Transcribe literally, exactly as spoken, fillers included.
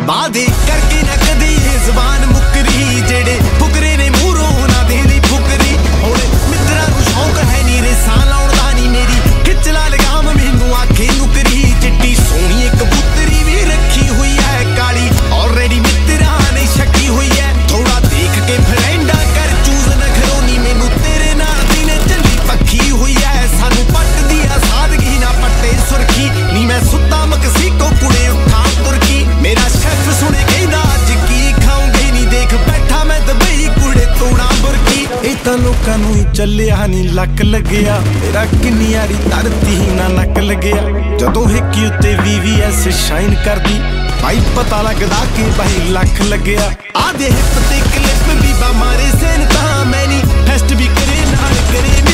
वादे करके ना कदी जबान मुकरी जेड़े फुकरे ने मूरों ना देनी फुकरी होले मित्रा नूं शौक है नी रेसां लाउण दा नी मेरी खिच ला लगाम मैनू आखे नुकरी चिट्टी सोहणी एक कबूतरी भी रखी हुई है काली ऑलरेडी मित्रा ने छकी हुई है थोड़ा देख के फ्रेंडा कर चूज नखरोनी मैनू तेरे नाल दी ने चली पक्की हुई है सानू पट दिया सादगी ना पट्टे सुरखी नी मैं सुता मकसी को कुड़े उठा तुरकी मेरा शेफ सुने कहंदा अज की खाऊंगी नी देख बैठा मैं दुबई कुड़े तोड़ा बुरकी ਇਹ ਤਾਂ ਲੋਕਾਂ ਨੂੰ ਹੀ ਚੱਲਿਆ ਨੀ ਲੱਕ ਲੱਗਿਆ ਮੇਰਾ ਕਿੰਨੀ ਯਾਰੀ ਧਰਤੀ ਨਾ ਨੱਕ ਲੱਗਿਆ ਜਦੋਂ ਹਿੱਕੀ ਉੱਤੇ ਵੀ ਵੀ ਐਸ ਸ਼ਾਈਨ ਕਰਦੀ ਭਾਈ ਪਤਾ ਲੱਗਦਾ ਕਿ ਭਾਈ ਲੱਖ ਲੱਗਿਆ ਆ ਦੇ ਹਿੱਪ ਤੇ ਕਲਿੱਪ ਵੀ ਬਾ ਮਾਰੇ ਸੈਨ ਤਾਂ ਮੈਂ ਨੀ ਫੈਸਟ ਵੀ ਕਰੇ ਨਾਲ ਕਰੇ